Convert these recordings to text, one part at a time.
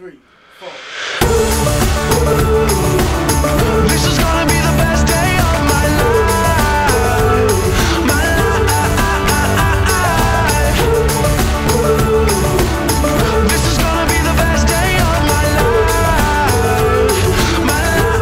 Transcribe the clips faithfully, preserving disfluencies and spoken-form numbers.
three, four. This is gonna be the best day of my life, my life. This is gonna be the best day of my life, my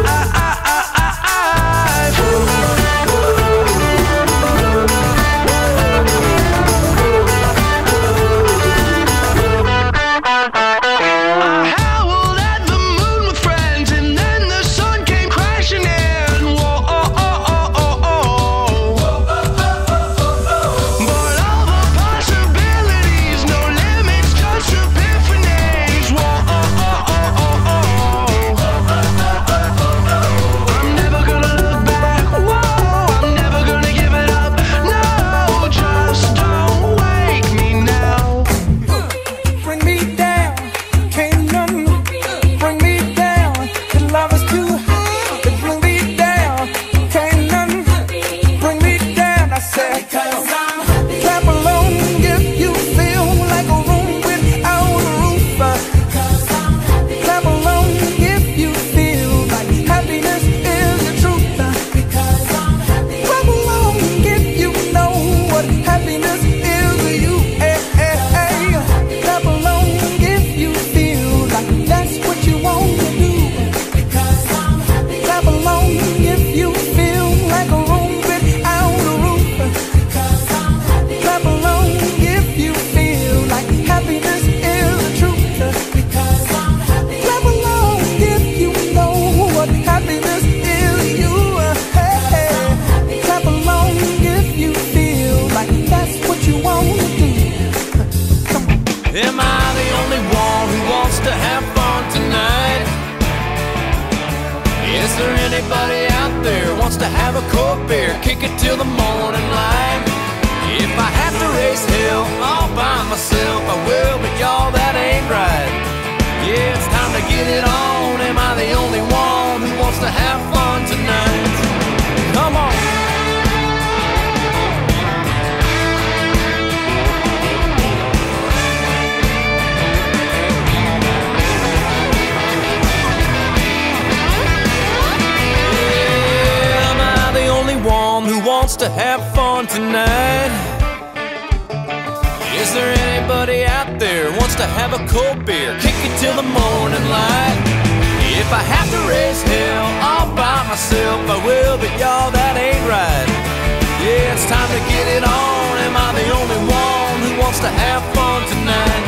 Am I the only one who wants to have fun tonight? Is there anybody out there who wants to have a cold beer, kick it till the morning light? If I have to raise hell all by myself, I will, but y'all, that ain't right. Yeah, it's time to get it on. Am I the only one who wants to have fun tonight? Come on! Wants to have fun tonight? Is there anybody out there who wants to have a cold beer, kick it till the morning light? If I have to raise hell all by myself, I will, but y'all, that ain't right. Yeah, it's time to get it on. Am I the only one who wants to have fun tonight?